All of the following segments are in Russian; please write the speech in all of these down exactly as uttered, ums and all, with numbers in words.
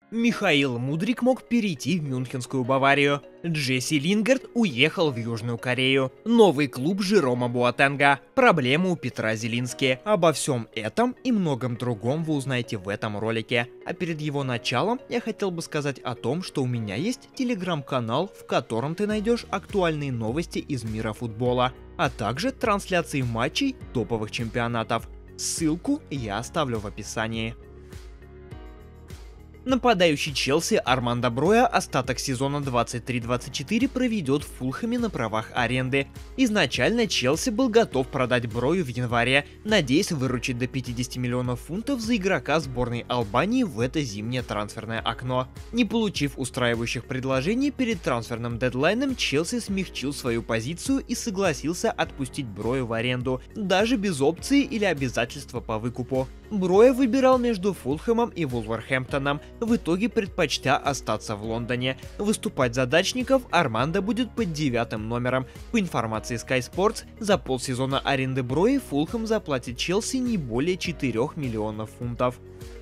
Михаил Мудрик мог перейти в мюнхенскую Баварию. Джесси Лингард уехал в Южную Корею. Новый клуб Жерома Буатенга. Проблемы у Петра Зелински. Обо всем этом и многом другом вы узнаете в этом ролике. А перед его началом я хотел бы сказать о том, что у меня есть телеграм-канал, в котором ты найдешь актуальные новости из мира футбола, а также трансляции матчей топовых чемпионатов. Ссылку я оставлю в описании. Нападающий Челси Армандо Броя остаток сезона двадцать три двадцать четыре проведет в Фулхэме на правах аренды. Изначально Челси был готов продать Брою в январе, надеясь выручить до пятидесяти миллионов фунтов за игрока сборной Албании в это зимнее трансферное окно. Не получив устраивающих предложений перед трансферным дедлайном, Челси смягчил свою позицию и согласился отпустить Брою в аренду, даже без опции или обязательства по выкупу. Броя выбирал между Фулхэмом и Вулверхэмптоном, в итоге предпочтя остаться в Лондоне. Выступать за дачников Армандо будет под девятым номером. По информации Sky Sports, за полсезона аренды Брои Фулхэм заплатит Челси не более четырёх миллионов фунтов.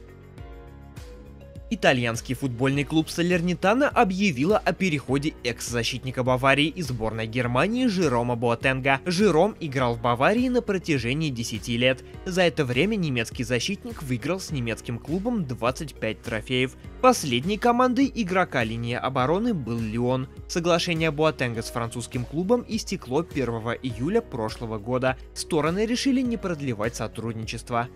Итальянский футбольный клуб Салернитана объявила о переходе экс-защитника Баварии и сборной Германии Жерома Буатенга. Жером играл в Баварии на протяжении десяти лет. За это время немецкий защитник выиграл с немецким клубом двадцать пять трофеев. Последней командой игрока линии обороны был Лион. Соглашение Буатенга с французским клубом истекло первого июля прошлого года. Стороны решили не продлевать сотрудничество.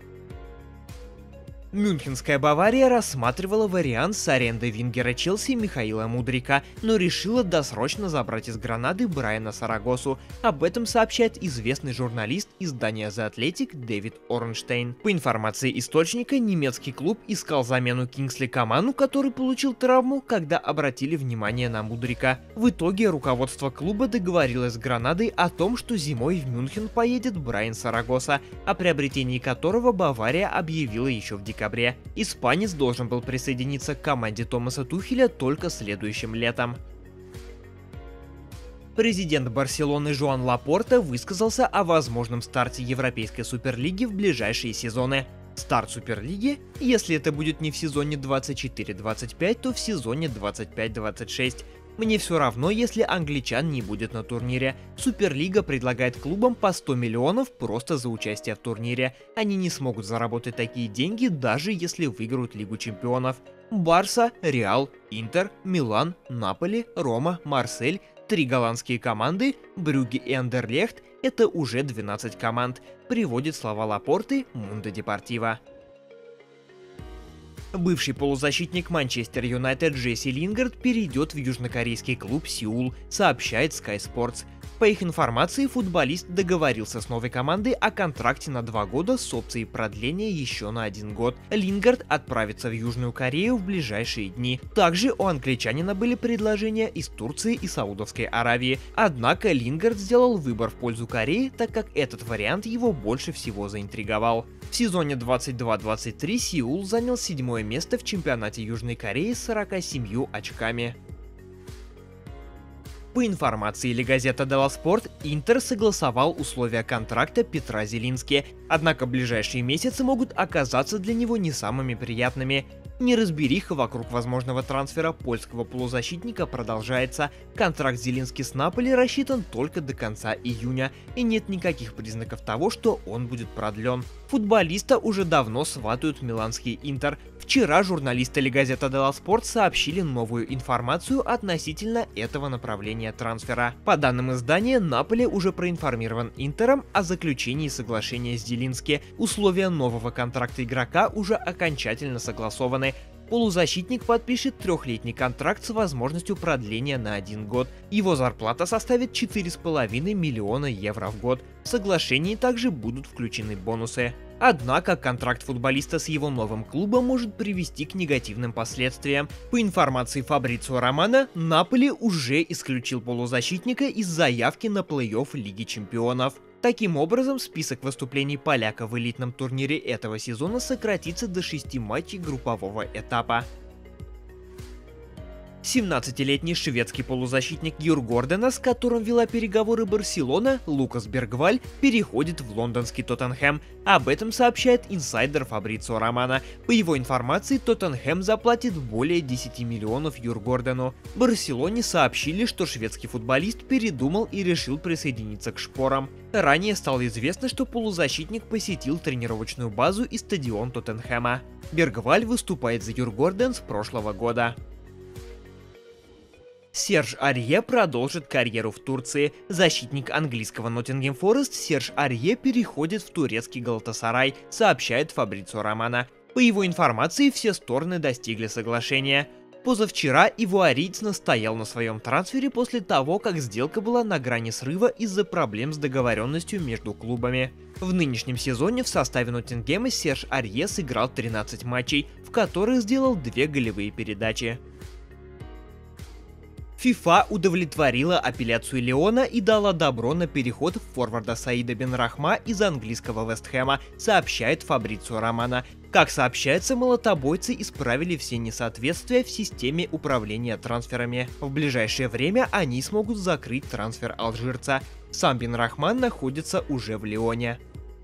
Мюнхенская Бавария рассматривала вариант с арендой вингера Челси Михаила Мудрика, но решила досрочно забрать из Гранады Брайана Сарагосу. Об этом сообщает известный журналист издания The Athletic Дэвид Орнштейн. По информации источника, немецкий клуб искал замену Кингсли Коману, который получил травму, когда обратили внимание на Мудрика. В итоге руководство клуба договорилось с Гранадой о том, что зимой в Мюнхен поедет Брайан Сарагоса, о приобретении которого Бавария объявила еще в декабре. Испанец должен был присоединиться к команде Томаса Тухеля только следующим летом. Президент Барселоны Жоан Лапорта высказался о возможном старте Европейской Суперлиги в ближайшие сезоны. Старт Суперлиги, если это будет не в сезоне двадцать четыре двадцать пять, то в сезоне двадцать пять двадцать шесть. Мне все равно, если англичан не будет на турнире. Суперлига предлагает клубам по сто миллионов просто за участие в турнире. Они не смогут заработать такие деньги, даже если выиграют Лигу чемпионов. Барса, Реал, Интер, Милан, Наполи, Рома, Марсель, три голландские команды, Брюгге и Андерлехт — это уже двенадцать команд, приводит слова Лапорты Мундо Депортиво. Бывший полузащитник Манчестер Юнайтед Джесси Лингард перейдет в южнокорейский клуб Сеул, сообщает Sky Sports. По их информации, футболист договорился с новой командой о контракте на два года с опцией продления еще на один год. Лингард отправится в Южную Корею в ближайшие дни. Также у англичанина были предложения из Турции и Саудовской Аравии. Однако Лингард сделал выбор в пользу Кореи, так как этот вариант его больше всего заинтриговал. В сезоне двадцать два двадцать три Сеул занял седьмое место в чемпионате Южной Кореи с сорока семью очками. По информации Le Gazzetta dello Sport, Интер согласовал условия контракта Петра Зелински, однако ближайшие месяцы могут оказаться для него не самыми приятными. Неразбериха вокруг возможного трансфера польского полузащитника продолжается. Контракт Зелински с Наполи рассчитан только до конца июня, и нет никаких признаков того, что он будет продлен. Футболиста уже давно сватают в миланский Интер. Вчера журналисты Le Gazzetta dello Sport сообщили новую информацию относительно этого направления трансфера. По данным издания, Наполи уже проинформирован Интером о заключении соглашения с Зелински. Условия нового контракта игрока уже окончательно согласованы. Полузащитник подпишет трехлетний контракт с возможностью продления на один год. Его зарплата составит четыре с половиной миллиона евро в год. В соглашении также будут включены бонусы. Однако контракт футболиста с его новым клубом может привести к негативным последствиям. По информации Фабрицио Романо, Наполи уже исключил полузащитника из заявки на плей-офф Лиги чемпионов. Таким образом, список выступлений поляка в элитном турнире этого сезона сократится до шести матчей группового этапа. семнадцатилетний шведский полузащитник Юргордена, с которым вела переговоры Барселона, Лукас Бергваль, переходит в лондонский Тоттенхэм. Об этом сообщает инсайдер Фабрицио Романо. По его информации, Тоттенхэм заплатит более десяти миллионов Юргордену. Барселоне сообщили, что шведский футболист передумал и решил присоединиться к шпорам. Ранее стало известно, что полузащитник посетил тренировочную базу и стадион Тоттенхэма. Бергваль выступает за Юргорден с прошлого года. Серж Арье продолжит карьеру в Турции. Защитник английского Ноттингем Форест Серж Арье переходит в турецкий Галатасарай, сообщает Фабрицио Романо. По его информации, все стороны достигли соглашения. Позавчера ивуариец настоял на своем трансфере после того, как сделка была на грани срыва из-за проблем с договоренностью между клубами. В нынешнем сезоне в составе Ноттингема Серж Арье сыграл тринадцать матчей, в которых сделал две голевые передачи. ФИФА удовлетворила апелляцию Лиона и дала добро на переход форварда Саида Бенрахма из английского Вест Хэма, сообщает Фабрицио Романо. Как сообщается, молотобойцы исправили все несоответствия в системе управления трансферами. В ближайшее время они смогут закрыть трансфер алжирца. Сам Бенрахма находится уже в Лионе.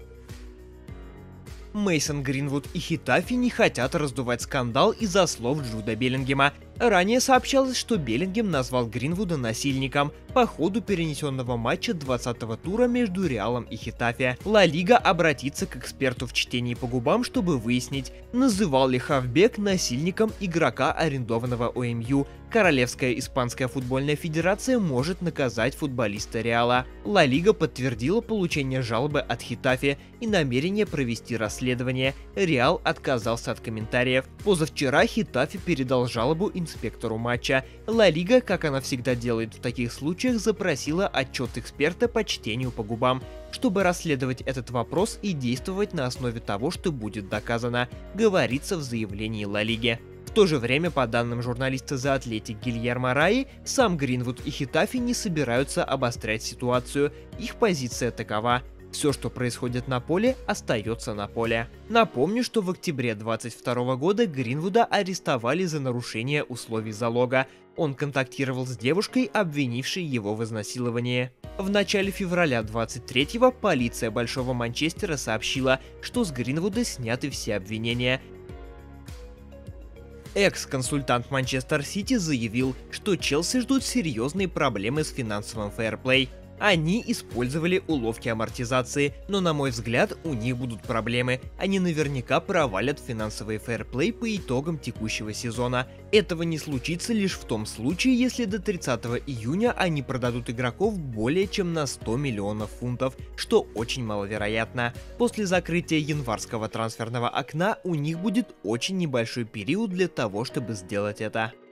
Мейсон Гринвуд и Хетафи не хотят раздувать скандал из-за слов Джуда Беллингема. Ранее сообщалось, что Беллингем назвал Гринвуда насильником по ходу перенесенного матча двадцатого тура между Реалом и Хетафе. Ла Лига обратится к эксперту в чтении по губам, чтобы выяснить, называл ли хавбек насильником игрока, арендованного у эм ю. Королевская испанская футбольная федерация может наказать футболиста Реала. Ла Лига подтвердила получение жалобы от Хетафе и намерение провести расследование. Реал отказался от комментариев. Позавчера Хетафе передал жалобу инспектору матча. Ла Лига, как она всегда делает в таких случаях, запросила отчет эксперта по чтению по губам, чтобы расследовать этот вопрос и действовать на основе того, что будет доказано, говорится в заявлении Ла Лиги. В то же время, по данным журналиста The Athletic Гильермо Раи, сам Гринвуд и Хетафи не собираются обострять ситуацию. Их позиция такова: все, что происходит на поле, остается на поле. Напомню, что в октябре две тысячи двадцать второго года Гринвуда арестовали за нарушение условий залога. Он контактировал с девушкой, обвинившей его в изнасиловании. В начале февраля двадцать третьего полиция Большого Манчестера сообщила, что с Гринвуда сняты все обвинения. Экс-консультант Манчестер Сити заявил, что Челси ждут серьезные проблемы с финансовым фэрплей. Они использовали уловки амортизации, но, на мой взгляд, у них будут проблемы. Они наверняка провалят финансовый фэрплей по итогам текущего сезона. Этого не случится лишь в том случае, если до тридцатого июня они продадут игроков более чем на сто миллионов фунтов, что очень маловероятно. После закрытия январского трансферного окна у них будет очень небольшой период для того, чтобы сделать это.